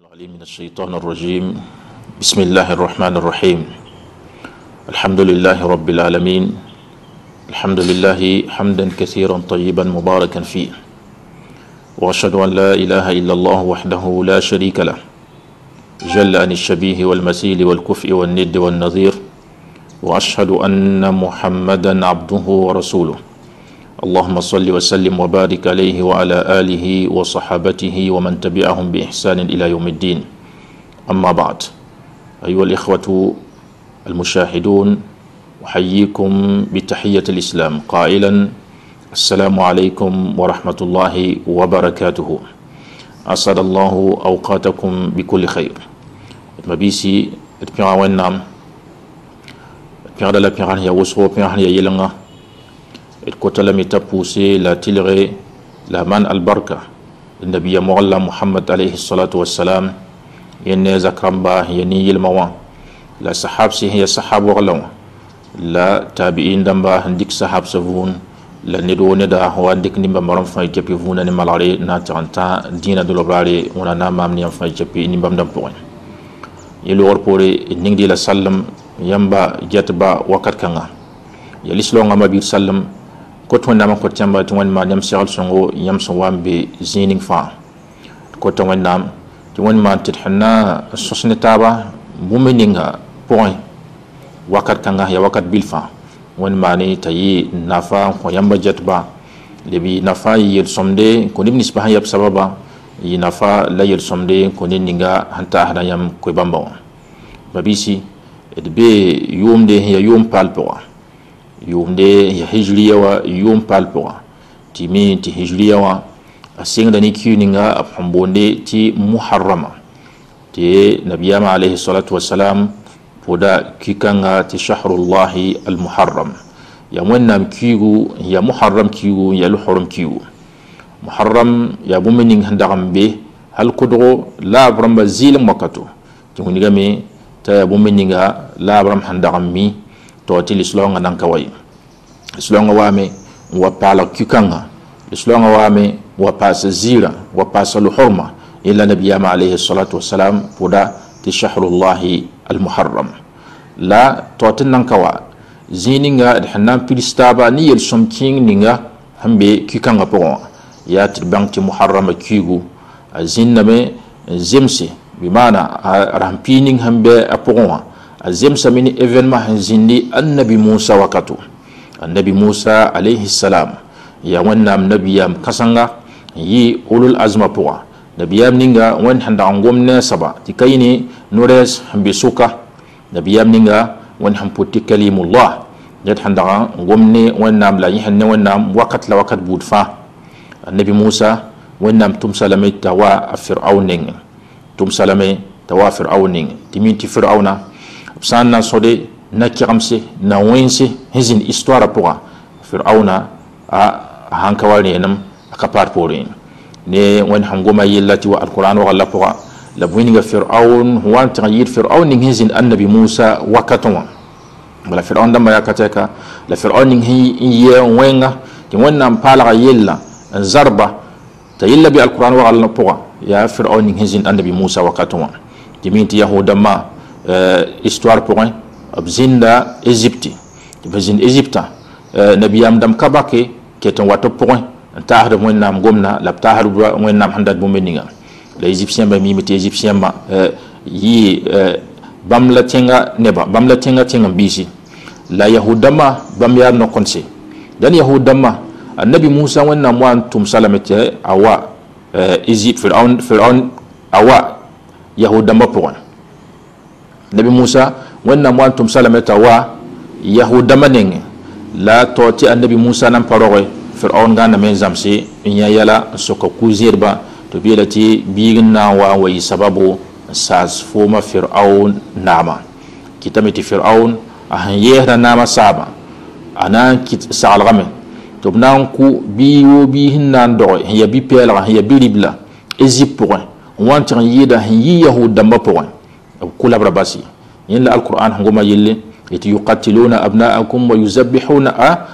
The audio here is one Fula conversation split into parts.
العليم من الشيطان الرجيم. بسم الله الرحمن الرحيم. الحمد لله رب العالمين. الحمد لله حمدا كثيرا طيبا مباركا فيه، وأشهد أن لا إله إلا الله وحده لا شريك له جل عن الشبيه والمثيل والكفء والند والنظير، وأشهد أن محمدا عبده ورسوله. اللهم صل وسلم وبارك عليه وعلى آله وصحابته ومن تبعهم بإحسان إلى يوم الدين. أما بعد، أيها الإخوة المشاهدون، أحييكم بتحية الإسلام قائلا السلام عليكم ورحمة الله وبركاته. أسعد الله أوقاتكم بكل خير. مبيسي اتبعا ونام اتبعا دالا اتبعا هي وصو اتبعا هي يلنغا اتكوتلا ميتا بوسي لا تلغي لا من البركة النبي مغلى محمد عليه الصلاة والسلام يني زكرمبا يني يلموا لا صحاب سي هي صحاب وغلوا لا تابعين دمبا هنديك صحاب سفون لا ندو ندا هو عندك نيمبا مرام فاي جابي فونا نمالاري ناترانتا دينا دولوبراري ونا نامام نيام فاي جابي نيمبام دمبوين يلو أوربوري نيندي لا سلم يامبا جاتبا وقت كانا يليسلونغا ما بير سلم كوتو نام كوت يامبا توان ما نيام سيال سونغو يام سوام بي زينينغ فا كوتو وان نام توان ما تتحنا سوسني تابا بومينينغا بوين وقت كانا يا وقت بيلفا وان ماني تاي نافا ويامبا جاتبا لبي نافا يلسومدي كوني بنسبة ياب سببا ينافا لا يلسومدي كوني نينغا هانتا هدا يام كويبامبا babisi edbe yumde ya yum palpoa yumde ya hijriya wa yum palpoa timi ti hijriya wa asinga ni kyuninga apambonde ti muharrama ti nabiyama alayhi salatu wassalam poda kikanga ti shahrullahi almuharram ya mwennam kigu ya muharram kigu ya luhurum kigu muharram ya bumening handagambe hal kudro la bramba zilim wakato tingunigame ta bumeninga la bram handagami to ti lislonga nan kawai lislonga wame wa pala kikanga lislonga wame wa pasa zira wa pasa luhurma illa nabiyama alayhi salatu wassalam poda ti shahrullahi almuharram la to tin nan kawa zininga hanam pilistaba ni yel somking ninga hambe kikanga pon ya ti banki muharram kigu aziname zemse bimana rampining hambe apongwa azem samini evenement hanzindi annabi Musa wakatu annabi Musa alayhi salam ya wannam nabiyam kasanga yi ulul azma poa nabiyam ninga wan handa ngomne saba tikaini nures hambe suka nabiyam ninga wan hamputi kalimullah yat handa ngomne wannam la yihanne wannam wakat la wakat budfa annabi Musa wannam tum salamita wa fir'aunin tum salame tawa fir'aunin timinti fir'auna sanna sode na kiramse na wense hizin histoire pour fir'auna a hankawani nam akapar porin ne wen hangoma yillati wa alquran wa alla pour la buiniga fir'aun huwa tayid fir'aunin hizin annabi Musa wakaton bala fir'aun dama yakateka la fir'aunin hiye wenga ti wonnam pala yilla zarba tayilla bi alquran wa alla pour ya fir'aun hizin annabi Musa wakatwa jiminti yahuda ma histoire pour un abzinda Égypte bazin Égypte nabiyam dam kabake keton wato pour un tahar mo nam gomna la tahar mo nam handad bo meninga les égyptiens ba mi meti égyptien ma yi bam la tenga bisi la yahuda ma bam ya no konse dan yahuda ma annabi Musa wannan mo antum salamete awa Égypte Fir'aun awa yahuda mapon nabi Musa wannan mo antum salameta wa yahuda manenge la toti annabi Musa nan parowe Fir'aun gana men zamse inya yala soko kuzirba to bilati bigna wa sababu sas foma Fir'aun nama kitamiti Fir'aun ahan yehra nama saba anan kit salgame to nan ku biwo bi hinnan do ya bi pela ya bi libla Égypte pour want yida yi yahuda mba pour kula brabasi illa alquran ngoma yille yati yuqatiluna abna'akum wa yuzabbihuna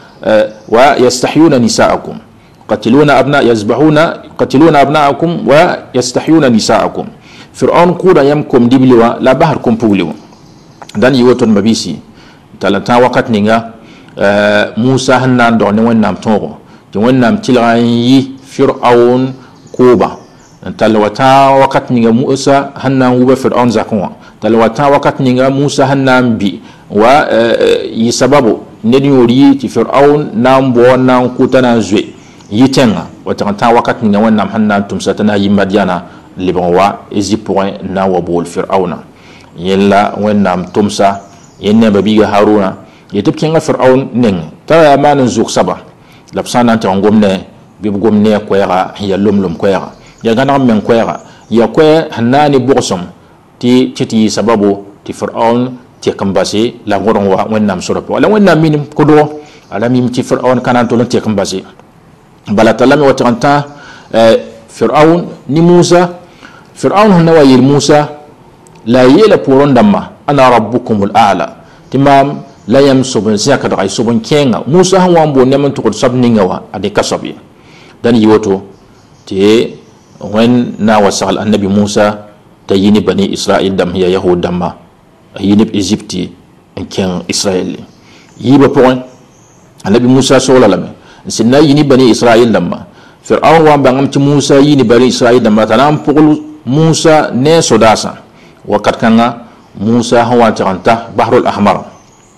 wa yastahyuna nisa'akum qatiluna abna'akum wa yastahyuna nisa'akum fir'aun kuda yam kom dibliwa la bahar kom pugliwa dan yiwoton mabisi talanta wakat ninga Musa hannan do ne wonnam tongo ti wonnam tilran yi fir'aun kuba talwata wakat ninga Musa hannan wuba fir'aun zakwa talwata wakat ninga Musa hannan bi wa yi sababu nedi yori ti fir'aun nam bo nan kutana zwe yitenga watanta wakat ninga wonnam hannan tumsatana yi madiana libon wa Égypte na wa bol fir'auna yella wonnam tumsa yenne babiga haruna yetip kenga fir'aun ning tara man zuk saba lapsana ta ngomne bib gomne koyara ya lumlum koyara ya gana men koyara ya koy hanani bosom ti titi sababu ti fir'aun ti kambasi la ngoron wa wonnam soropo wala wonnam minim kodo ala mim ti fir'aun kanan to ti kambasi bala talami watanta fir'aun ni Musa fir'aun hanawa yil Musa la yela poron damma ana rabbukumul a'la timam la yam sobon zaka da sobon kenga Musa han wambo neman to sabninga wa ade kasabi dan yiwoto te wen na wasal annabi Musa tayini bani Israil dam ya yahud damma yini Egypte en ken Israel yiba point annabi Musa solalame sinna yini bani Israil damma fir'aun wa bangam ti Musa yini bani Israil damma tanam pugul Musa ne sodasa wakat kanga Musa hawa taranta bahrul ahmar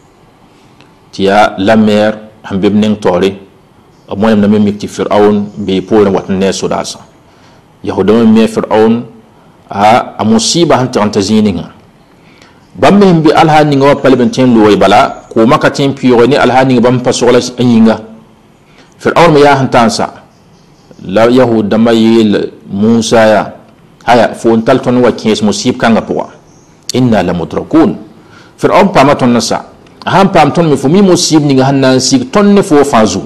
tiya la mer hambib ning tori amoyam na memik ti fir'aun be polen wat ne sodasa yahudaw me fir'aun a musiba han taranta zininga bamme bi alhani ngo palben ten lo bala ko makatin piyo ni alhani bam pasola anyinga fir'aun me ya han tansa la yahuda mayil Musa ya haya fon talton wa kes musib kanga poa inna la mudrakun fir'aun pamaton nasa han pamton mi fumi musib ni hannan sig tonne fo fazu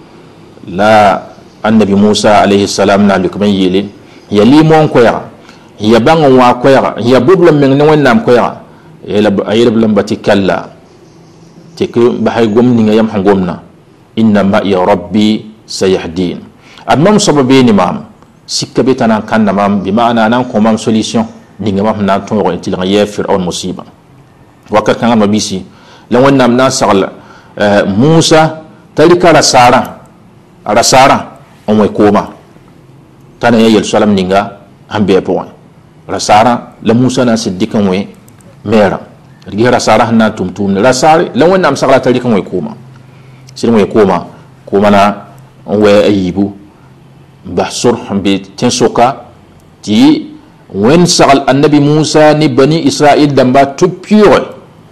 la annabi Musa alayhi salam na lukman yili ya limon ko ya ya bango wa ko ya ya bublam men ne wonnam ko ya ayela blam batikalla te ko bahay gomni nga yam hangomna inna ma ya rabbi sayahdin amam sababi ni mam sikka betana kan mam bi maana nan ko mam solution ninga mam na to ro intil ya fir'aun musiba wakat kan mabisi la wonnam na sagla Musa talika rasara on way koma tana ya yel salam ninga hambe point rasara la Musa na siddikan we mera rigi rasara na tumtum rasari la wonnam sagla talika way koma sin way koma na on way ayibu bahsur hambe tensoka ti wen sagal annabi Musa ni bani Israil damba tupure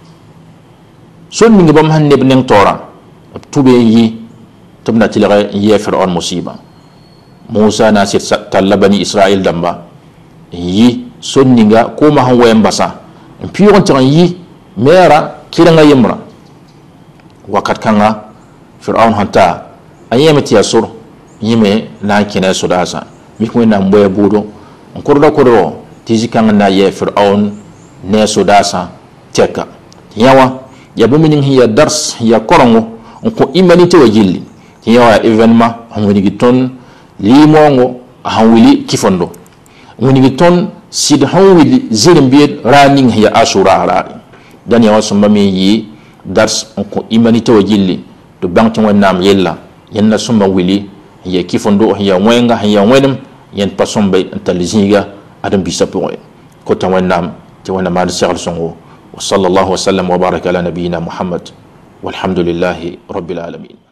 son ninga bam hanne bnen tora tube yi tumna tilare ye fir'aun musiba Musa na sit talla bani Israil damba yi son ninga ko ma han wayan basa pure tan yi mera kiranga yimra wakat kanga fir'aun hanta ayemati yasur yime na kina sudasa mi ko na mboya budo kordo tizi kanga na ye fir'aun ne sudasa teka yawa ya buminin hiya dars ya korongo ko imanite wajilli yawa evenement hawni giton limongo hawili kifondo woni giton sid hawili zirimbi raning hiya Achoura rari dan yawa sumba mi yi dars ko imanite wajilli do banki wonnam yella yanna sumba wili hiya kifondo hiya wenga hiya wenem yen pasombe taliziga adam bisapoe ko tawannam ti wana mal sagal songo wa sallallahu wa sallam wa baraka ala nabiyyina Muhammad walhamdulillahi rabbil alamin.